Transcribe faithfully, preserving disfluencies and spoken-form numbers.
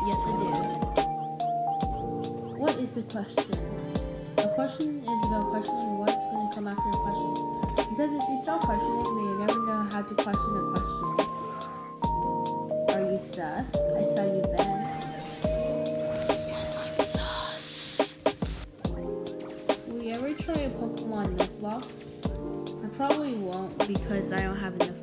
Yes, I did. What is the question? A question is about questioning what's going to come after a question. Because if you stop questioning, then you never know how to question a question. Are you sus? I saw you vent. Yes, I'm sus. Will you ever try a Pokemon Nuzlocke? I probably won't because I don't have enough